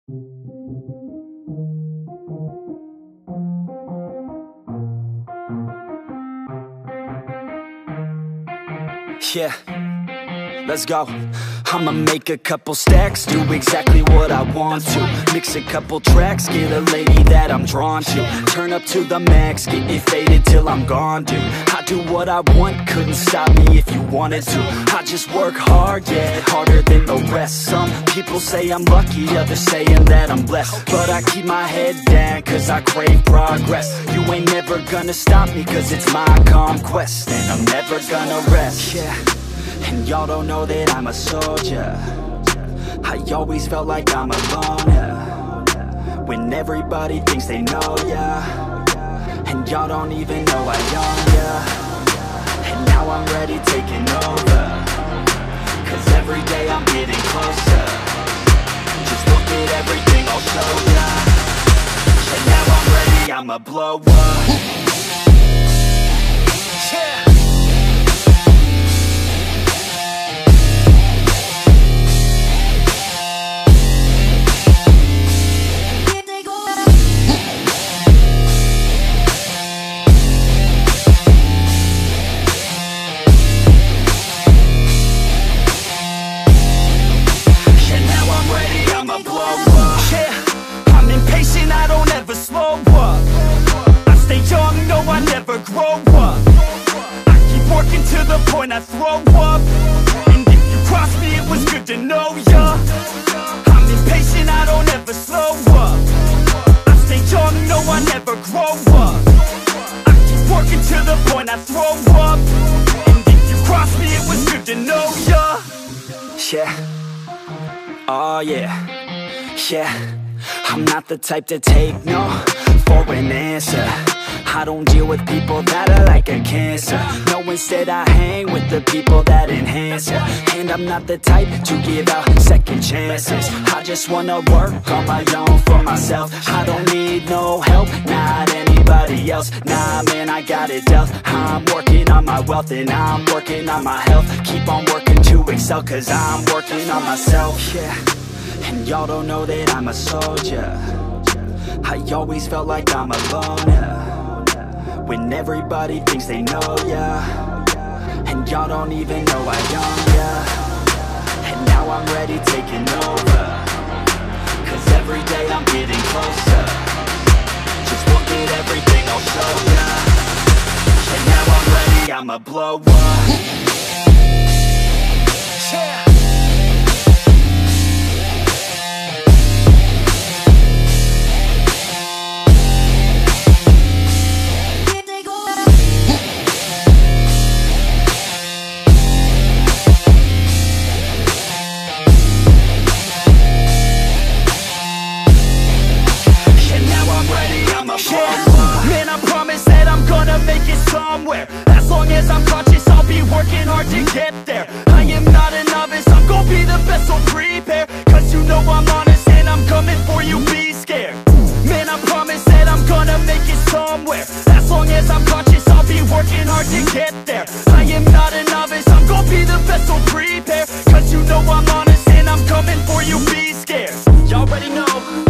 Yeah, let's go. I'ma make a couple stacks, do exactly what I want to. Mix a couple tracks, get a lady that I'm drawn to. Turn up to the max, get it faded till I'm gone, dude. I do what I want, couldn't stop me if you wanted to. I just work hard, yeah, harder than the rest. Some people say I'm lucky, others saying that I'm blessed. But I keep my head down, cause I crave progress. You ain't never gonna stop me, cause it's my conquest. And I'm never gonna rest, yeah. And y'all don't know that I'm a soldier. I always felt like I'm a loner when everybody thinks they know ya, and y'all don't even know I own ya. And now I'm ready taking over, cause every day I'm getting closer. Just look at everything I'll show ya. And now I'm ready, I'ma blow up. Yeah. I throw up, and if you cross me, it was good to know ya. I'm impatient, I don't ever slow up. I stay young, no, I never grow up. I keep working to the point I throw up, and if you cross me, it was good to know ya. Yeah, oh yeah, yeah. I'm not the type to take no for an answer. I don't deal with people that are like a cancer. No, instead I hang with the people that enhance ya. And I'm not the type to give out second chances. I just wanna work on my own for myself. I don't need no help, not anybody else. Nah, man, I got it dealt. I'm working on my wealth and I'm working on my health. Keep on working to excel, cause I'm working on myself. Yeah, and y'all don't know that I'm a soldier. I always felt like I'm a loner when everybody thinks they know ya, and y'all don't even know I own ya. And now I'm ready taking over, cause every day I'm getting closer. Just look at everything I'll show ya. And now I'm ready, I'ma blow up. Yeah. Man, I promise that I'm gonna make it somewhere. As long as I'm conscious, I'll be working hard to get there. I am not a novice, I'm gonna be the best, so prepare. Cause you know I'm honest and I'm coming for you, be scared. Man, I promise that I'm gonna make it somewhere. As long as I'm conscious, I'll be working hard to get there. I am not a novice, I'm gonna be the best, so prepare. Cause you know I'm honest and I'm coming for you, be scared. Y'all already know